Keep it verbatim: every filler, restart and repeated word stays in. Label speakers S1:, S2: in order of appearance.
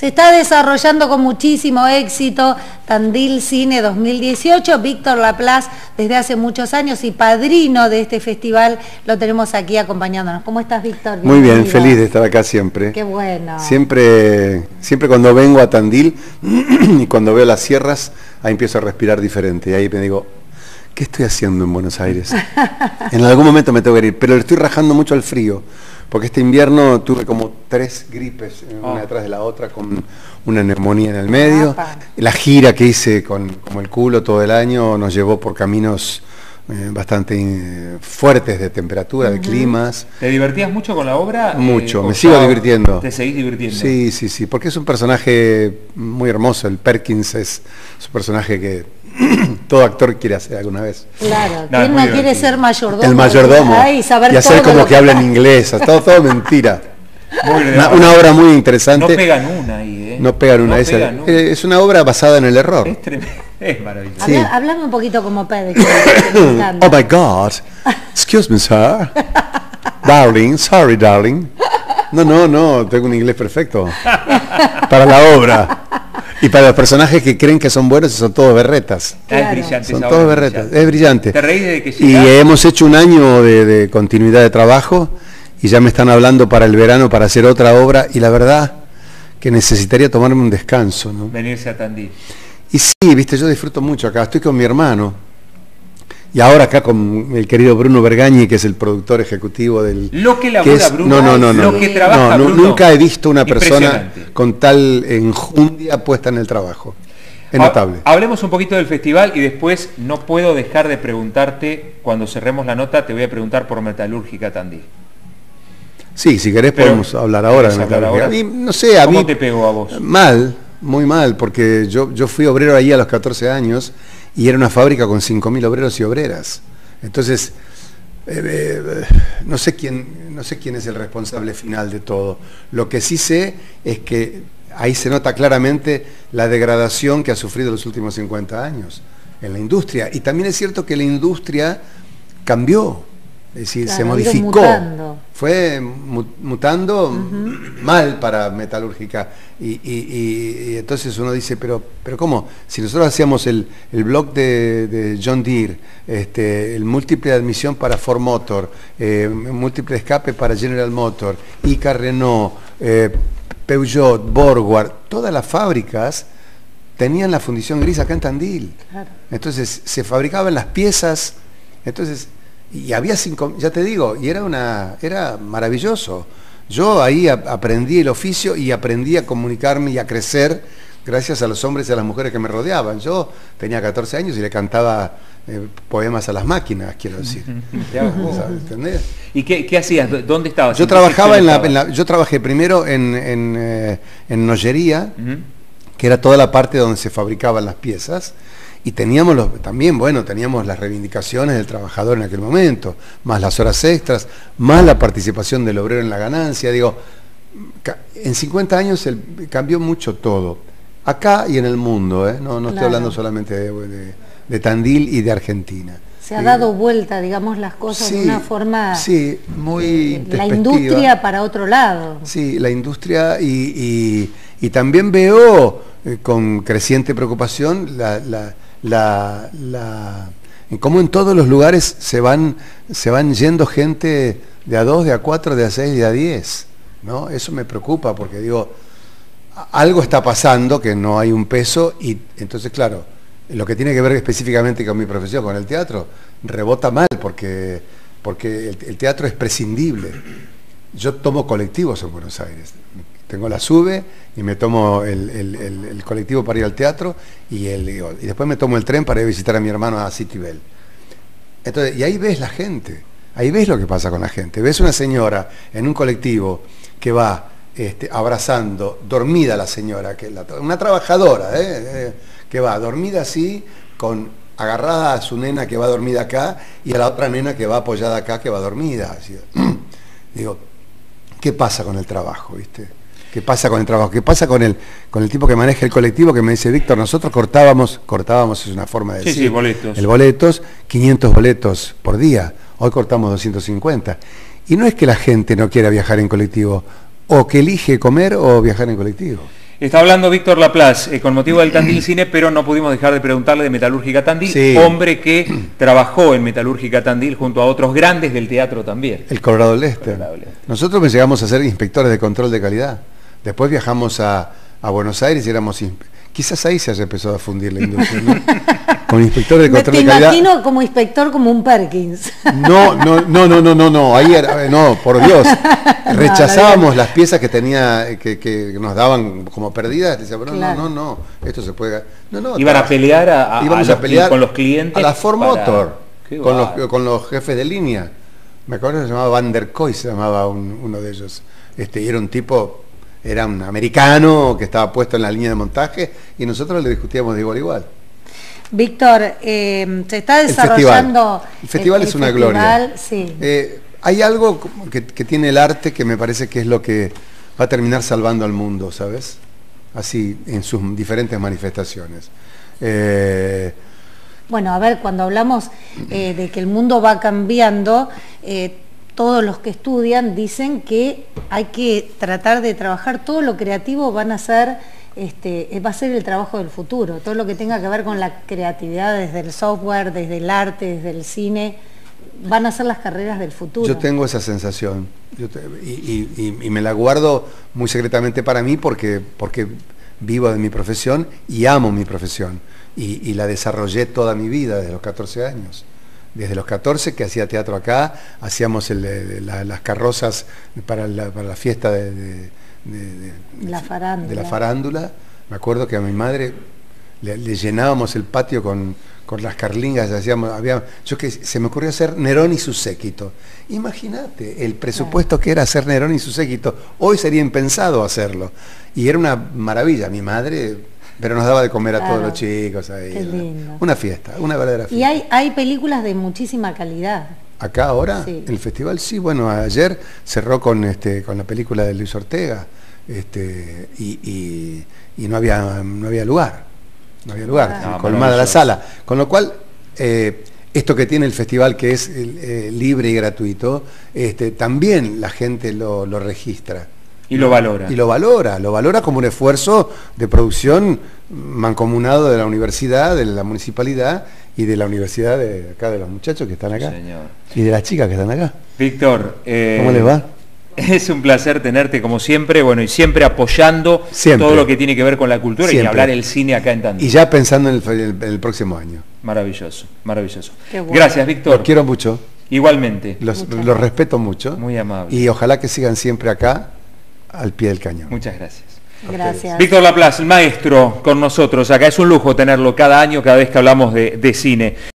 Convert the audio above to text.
S1: Se está desarrollando con muchísimo éxito Tandil Cine dos mil dieciocho. Víctor Laplace, desde hace muchos años y padrino de este festival, lo tenemos aquí acompañándonos. ¿Cómo estás, Víctor?
S2: Muy bien, feliz de estar acá siempre.
S1: Qué bueno.
S2: Siempre, siempre cuando vengo a Tandil y cuando veo las sierras, ahí empiezo a respirar diferente. Y ahí me digo, ¿qué estoy haciendo en Buenos Aires? En algún momento me tengo que ir, pero le estoy rajando mucho al frío. Porque este invierno tuve como tres gripes, una
S3: oh.
S2: detrás de la otra, con una neumonía en el medio.
S1: Apa.
S2: La gira que hice con como el culo todo el año nos llevó por caminos eh, bastante eh, fuertes de temperatura, uh-huh. de climas.
S3: ¿Te divertías mucho con la obra?
S2: Mucho,
S3: eh,
S2: me sigo divirtiendo.
S3: ¿Te seguís divirtiendo?
S2: Sí, sí, sí, porque es un personaje muy hermoso. El Perkins es, es un personaje que todo actor quiere hacer alguna vez.
S1: Claro,
S3: No,
S1: ¿quién no
S3: divertido.
S1: quiere ser mayordomo?
S2: El mayordomo.
S1: Ay, saber
S2: y hacer
S1: todo
S2: como
S1: lo
S2: que habla en inglés. Todo, todo mentira.
S3: Muy
S2: Una, una obra muy interesante.
S3: No pegan una ahí, ¿eh?
S2: No pegan una.
S3: No
S2: esa,
S3: pegan una.
S2: eh, es una obra basada en el error.
S3: Es tremendo. Es maravilloso.
S2: Sí.
S1: Habla, hablame un poquito como Pedro. que me encanta.
S2: Oh my God. Excuse me, sir. Darling, sorry, darling. No, no, no, tengo un inglés perfecto. Para la obra. Y para los personajes que creen que son buenos y son todos berretas.
S1: Claro.
S3: Es brillante.
S2: Son
S3: esa
S2: todos
S3: obra,
S2: berretas.
S3: brillante.
S2: Es brillante.
S3: ¿Te reís desde que
S2: Y
S3: llegaste?
S2: hemos hecho un año de, de continuidad de trabajo y ya me están hablando para el verano para hacer otra obra y la verdad que necesitaría tomarme un descanso, ¿no?
S3: Venirse a Tandil.
S2: Y sí, viste, yo disfruto mucho acá, estoy con mi hermano y ahora acá con el querido Bruno Bergañi, que es el productor ejecutivo del...
S3: Lo que
S2: que
S3: labura
S2: es-
S3: Bruno,
S2: no, no, no,
S3: lo
S2: no,
S3: que
S2: no,
S3: trabaja
S2: no,
S3: Bruno.
S2: nunca he visto una persona
S3: Impresionante.
S2: con tal enjundia puesta en el trabajo. Es
S3: Ha-
S2: notable.
S3: Hablemos un poquito del festival y después no puedo dejar de preguntarte, cuando cerremos la nota, te voy a preguntar por Metalúrgica Tandil.
S2: Sí, si querés
S3: Pero,
S2: podemos hablar ahora de
S3: ¿querés hablar
S2: metalurgia.
S3: ahora?
S2: A mí, no sé, a
S3: ¿Cómo
S2: mí...
S3: te pegó a vos?
S2: Mal, muy mal, porque yo, yo fui obrero ahí a los catorce años y era una fábrica con cinco mil obreros y obreras. Entonces, eh, eh, no sé quién, no sé quién es el responsable final de todo. Lo que sí sé es que ahí se nota claramente la degradación que ha sufrido los últimos cincuenta años en la industria. Y también es cierto que la industria cambió, es decir,
S1: Claro,
S2: se
S1: ha ido
S2: modificó.
S1: mutando.
S2: Fue mu- mutando
S1: Uh-huh.
S2: mal para Metalúrgica. Y, y- y- y entonces uno dice, pero, pero ¿cómo? Si nosotros hacíamos el, el blog de, de John Deere, este, el múltiple de admisión para Ford Motor, eh, múltiple de escape para General Motor, Ica Renault, eh, Peugeot, Borgward, todas las fábricas tenían la fundición gris acá en Tandil.
S1: Claro.
S2: Entonces se fabricaban las piezas, entonces, y había cinco, ya te digo, y era una, era maravilloso. Yo ahí a, aprendí el oficio y aprendí a comunicarme y a crecer gracias a los hombres y a las mujeres que me rodeaban. Yo tenía catorce años y le cantaba eh, poemas a las máquinas, quiero decir. ¿Entendés?
S3: ¿Y qué, qué hacías? ¿Dónde estabas?
S2: Yo
S3: ¿En qué
S2: trabajaba en la,
S3: sección
S2: en la- yo trabajé primero en, en, eh, en Nollería,
S3: estabas? Ujú.
S2: que era toda la parte donde se fabricaban las piezas, y teníamos los, también, bueno, teníamos las reivindicaciones del trabajador en aquel momento, más las horas extras, más la participación del obrero en la ganancia. Digo, ca- en cincuenta años el- cambió mucho todo, acá y en el mundo, ¿eh? no, no estoy
S1: Claro.
S2: hablando solamente de, de- de Tandil y de Argentina.
S1: Se ha
S2: Eh,
S1: dado vuelta, digamos, las cosas
S2: sí,
S1: de una forma...
S2: sí, muy
S1: eh, la
S2: despectiva.
S1: industria para otro lado.
S2: Sí, la industria y, y- y también veo eh, con creciente preocupación la, la, la, la- en cómo en todos los lugares se van, se van yendo gente de a dos, de a cuatro, de a seis, de a diez, ¿no? Eso me preocupa porque digo, a- algo está pasando que no hay un peso y entonces claro, lo que tiene que ver específicamente con mi profesión, con el teatro, rebota mal porque, porque el, el teatro es prescindible. Yo tomo colectivos en Buenos Aires. Tengo la SUBE y me tomo el, el- el- el colectivo para ir al teatro y, el, y después me tomo el tren para ir a visitar a mi hermano a Citibel. Entonces, y ahí ves la gente, ahí ves lo que pasa con la gente. Ves una señora en un colectivo que va este, abrazando, dormida la señora, que la, una trabajadora, ¿eh? Eh, que va dormida así, con agarrada a su nena que va dormida acá y a la otra nena que va apoyada acá que va dormida. Así. Digo, ¿qué pasa con el trabajo, viste? ¿Qué pasa con el trabajo? ¿Qué pasa con el, con el tipo que maneja el colectivo que me dice, Víctor, nosotros cortábamos, cortábamos es una forma de
S3: Sí,
S2: decir,
S3: sí, boletos.
S2: el boletos, quinientos boletos por día, hoy cortamos doscientos cincuenta. Y no es que la gente no quiera viajar en colectivo, o que elige comer o viajar en colectivo.
S3: Está hablando Víctor Laplace, eh, con motivo del Tandil Cine, pero no pudimos dejar de preguntarle de Metalúrgica Tandil,
S2: sí.
S3: Hombre que trabajó en Metalúrgica Tandil junto a otros grandes del teatro también.
S2: El Colorado Lester.
S3: Colorado Lester.
S2: Nosotros llegamos a ser inspectores de control de calidad. Después viajamos a, a Buenos Aires y éramos... Quizás ahí se haya empezado a fundir la industria, ¿no? Con inspectores de control
S1: Me,
S2: de
S1: te
S2: calidad.
S1: imagino como inspector como un Perkins.
S2: No, no, no, no, no, no, no, ahí era, no, por Dios. Rechazábamos las piezas que tenía, que, que nos daban como perdidas, decíamos, no,
S1: Claro.
S2: no, no, no, esto se puede. No, no,
S3: Iban a pelear a, a,
S2: íbamos
S3: a
S2: a,
S3: los,
S2: pelear
S3: con los clientes.
S2: a la Ford
S3: para...
S2: Motor,
S3: Qué
S2: con los,
S3: bárbaro.
S2: con los jefes de línea. Me acuerdo que se llamaba Van der Koy, se llamaba un- uno de ellos. Este, y era un tipo, era un americano que estaba puesto en la línea de montaje y nosotros le discutíamos de igual a igual.
S1: Víctor, eh, se está
S2: El
S1: desarrollando...
S2: festival, el festival
S1: el-
S2: es
S1: el
S2: una
S1: festival,
S2: gloria.
S1: Sí.
S2: Eh, hay algo que, que tiene el arte que me parece que es lo que va a terminar salvando al mundo, ¿sabes? Así, en sus diferentes manifestaciones. Eh,
S1: Bueno, a ver, cuando hablamos eh, de que el mundo va cambiando, eh, todos los que estudian dicen que hay que tratar de trabajar todo lo creativo, van a ser, este, va a ser el trabajo del futuro, todo lo que tenga que ver con la creatividad desde el software, desde el arte, desde el cine, van a ser las carreras del futuro.
S2: Yo tengo esa sensación yo te- y, y- y- y me la guardo muy secretamente para mí porque, porque vivo de mi profesión y amo mi profesión y, y la desarrollé toda mi vida desde los catorce años. Desde los catorce que hacía teatro acá, hacíamos el- el- la- las carrozas para la, para la fiesta de, de- de- de-
S1: La farándula.
S2: de la farándula. Me acuerdo que a mi madre le, le llenábamos el patio con, con las carlingas, hacíamos, había, yo que se me ocurrió hacer Nerón y su séquito. Imagínate el presupuesto que era hacer Nerón y su séquito. Hoy sería impensado hacerlo. Y era una maravilla. Mi madre, pero nos daba de comer a
S1: Claro.
S2: todos los chicos ahí.
S1: Qué lindo.
S2: Una fiesta, una verdadera fiesta.
S1: Y hay, hay películas de muchísima calidad.
S2: Acá ahora,
S1: Sí.
S2: el festival, sí, bueno, ayer cerró con este con la película de Luis Ortega, este, y, y- y no había no había lugar, no había lugar,
S1: Ah.
S3: No,
S2: colmada la
S3: maravilloso.
S2: sala. Con lo cual, eh, esto que tiene el festival, que es eh, libre y gratuito, este, también la gente lo, lo registra.
S3: Y lo valora.
S2: Y lo valora, lo valora como un esfuerzo de producción mancomunado de la universidad, de la municipalidad y de la universidad de acá, de los muchachos que están acá.
S3: Señor.
S2: Y de las chicas que están acá.
S3: Víctor, eh,
S2: ¿Cómo les va?
S3: Es un placer tenerte como siempre, bueno, y siempre apoyando
S2: Siempre.
S3: todo lo que tiene que ver con la cultura y
S2: Siempre.
S3: hablar el cine acá en Tandil.
S2: Y ya pensando en el, en el- en el próximo año.
S3: Maravilloso, maravilloso.
S1: Qué bueno.
S3: Gracias, Víctor.
S2: Los quiero mucho,
S3: Igualmente.
S2: los,
S1: Muchas
S2: los respeto mucho.
S3: Muy amable.
S2: Y ojalá que sigan siempre acá, al pie del cañón.
S3: Muchas gracias.
S1: Gracias.
S3: Víctor Laplace, el maestro, con nosotros. Acá es un lujo tenerlo cada año, cada vez que hablamos de, de cine.